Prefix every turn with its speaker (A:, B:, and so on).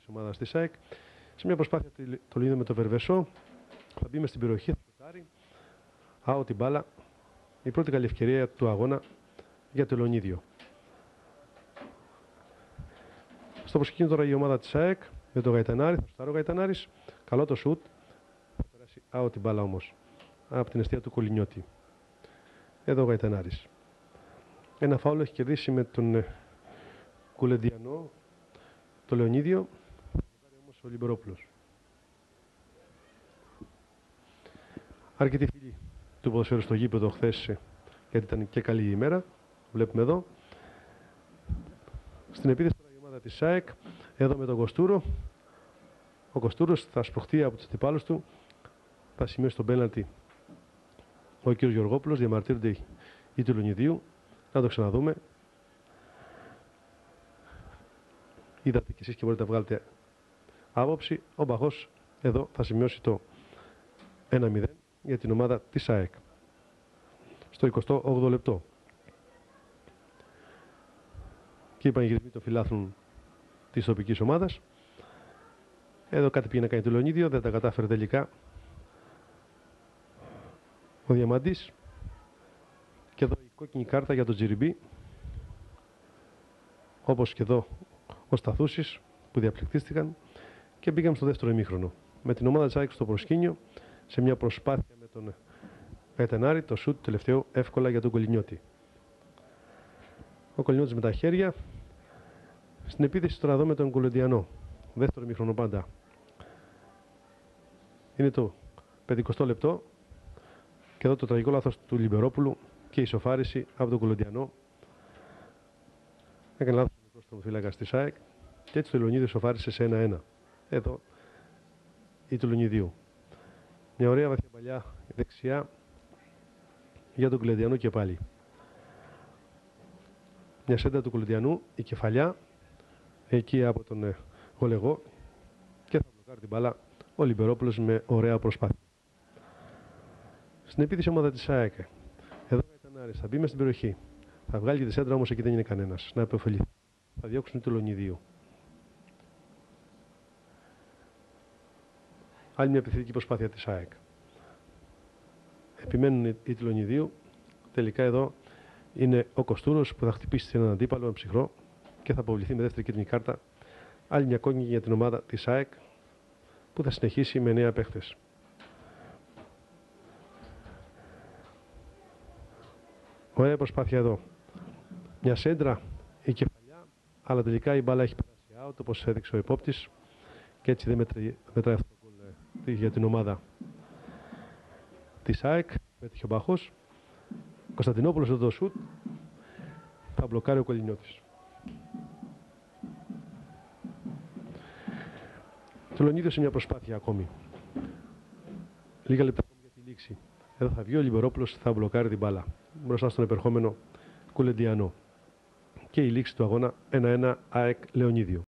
A: ομάδας της ΑΕΚ. Σε μια προσπάθεια το Λεωνίδιο με το Βερβεσό. Θα μπει μες στην περιοχή, θα σουτάρει. Άω την μπάλα. Η πρώτη καλή ευκαιρία του αγώνα για το Λεωνίδιο. Στο προσκήνιο τώρα η ομάδα της ΑΕΚ με τον Γαϊτανάρη. Θα σουτάρει ο Γαϊτανάρης. Καλό το σουτ. Θα περάσει άω την μπάλα όμως από την εστία του Κολυνιώτη. Εδώ ο Γαϊτανάρης. Ένα φάουλο έχει κερδίσει με τον Κουλεντιανό το Λεωνίδιο. Θα βγάλει όμως ο Λιμπερόπουλος. Αρκετοί φίλοι του ποδοσφαίρου στο γήπεδο χθες, γιατί ήταν και καλή η ημέρα. Βλέπουμε εδώ. Στην επίθεση τώρα η ομάδα της ΑΕΚ. Εδώ με τον Κοστούρο. Ο Κοστούρος θα σπρωχτεί από τους αντιπάλους του. Θα σημειώσει τον πέναλτι ο κ. Γεωργόπουλος. Διαμαρτύρονται οι του Λεωνιδίου. Να το ξαναδούμε. Είδατε κι εσείς και μπορείτε να βγάλετε άποψη. Ο Μπαχός εδώ θα σημειώσει το 1-0 για την ομάδα της ΑΕΚ. Στο 28ο λεπτό. Και οι πανηγυρισμοί των φιλάθλων της τοπικής ομάδας. Εδώ κάτι πήγε να κάνει το Λεωνίδιο. Δεν τα κατάφερε τελικά ο Διαμαντής. Και εδώ η κόκκινη κάρτα για τον Τζιριμπή. Όπως και εδώ ο Σταθούσης που διαπληκτίστηκαν. Και πήγαμε στο δεύτερο ημίχρονο. Με την ομάδα της ΑΕΚ στο προσκήνιο. Σε μια προσπάθεια με τον Γαϊτανάρη. Το σουτ τελευταίο εύκολα για τον Κολυνιώτη. Ο Κολυνιώτης με τα χέρια. Στην επίθεση τώρα εδώ με τον Κουλεντιανό. Δεύτερο ημίχρονο πάντα. Είναι το 50 λεπτό. Και εδώ το τραγικό λάθος του Λιμπερόπουλου και η ισοφάριση από τον Κουλεντιανό. Έκανε λάθος ο μικρός τερματοφύλακας της ΑΕΚ. Και έτσι το Λεωνίδιο ισοφάρισε σε 1-1. Εδώ η του Λεωνιδίου. Μια ωραία βαθιά παλιά δεξιά για τον Κουλεντιανό και πάλι. Μια σέντα του Κουλεντιανού, η κεφαλιά εκεί από τον Γολεγό και θα μπλοκάρει την μπάλα ο Λιμπερόπουλος με ωραία προσπάθεια. Στην επίθεση ομάδα της ΑΕΚ. Εδώ ο Γαϊτανάρης θα μπει μες στην περιοχή. Θα βγάλει και τη σέντρα, όμως εκεί δεν είναι κανένας να επωφελεί. Θα διώξουν το Λεωνιδίου. Άλλη μια επιθετική προσπάθεια της ΑΕΚ. Επιμένουν οι του Λεωνιδίου. Τελικά εδώ είναι ο Κοστούρος που θα χτυπήσει έναν αντίπαλο, ένα ψυχρό, και θα αποβληθεί με δεύτερη κίτρινη κάρτα. Άλλη μια κόκκινη για την ομάδα της ΑΕΚ που θα συνεχίσει με νέα παίχτες. Ωραία προσπάθεια εδώ. Μια σέντρα, η κεφαλιά, αλλά τελικά η μπάλα έχει περάσει out, όπως έδειξε ο επόπτης, και έτσι δεν μετράει αυτό το γκολ για την ομάδα της ΑΕΚ. Πέτυχε ο Μπαχός. Κωνσταντινόπουλος εδώ το σουτ. Θα μπλοκάρει ο Κολυνιώτης. Το Λεωνίδιο σε μια προσπάθεια ακόμη. Λίγα λεπτά ακόμη για τη λήξη. Εδώ θα βγει ο Λιμπερόπουλος, θα μπλοκάρει την μπάλα μπροστά στον επερχόμενο Κουλεντιανό. Και η λήξη του αγώνα 1-1 ΑΕΚ Λεωνίδιο.